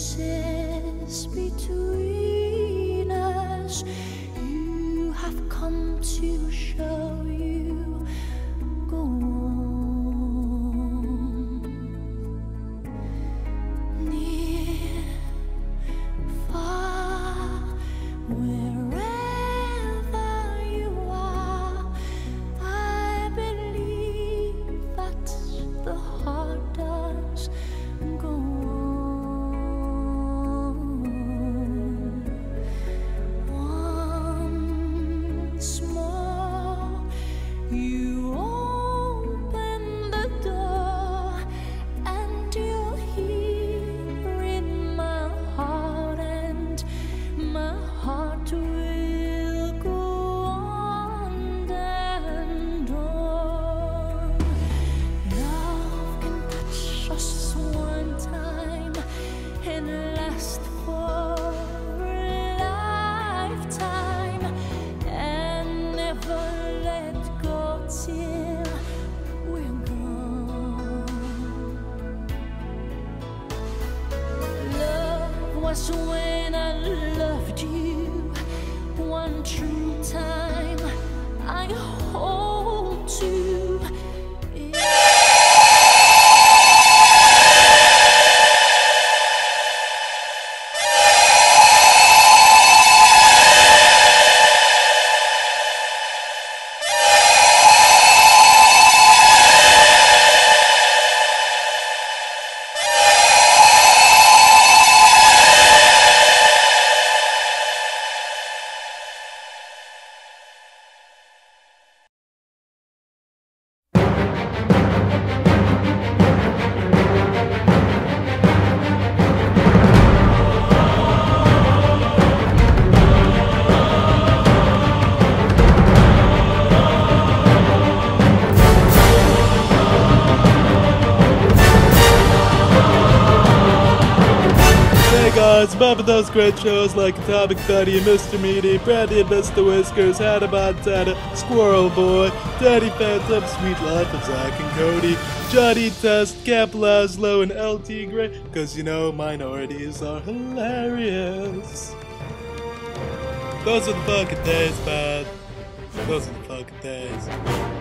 spaces between us, you have come to show you. Go on. Near, far, wherever you are, I believe that the heart does go on. Once more, you open the door, and you're here in my heart, and my heart will go on and on. Love can touch us one time and last for a lifetime, and never let go till we're gone. Love was when I loved you one true time. I hold to it. Hey guys, remember those great shows like Atomic Betty and Mr. Meaty, Brandy and Mr. Whiskers, Hannah Montana, Squirrel Boy, Danny Phantom, Sweet Life of Zack and Cody, Johnny Test, Camp Laszlo, and LT Gray, cause you know minorities are hilarious. Those are the fucking days, man. Those are the fucking days.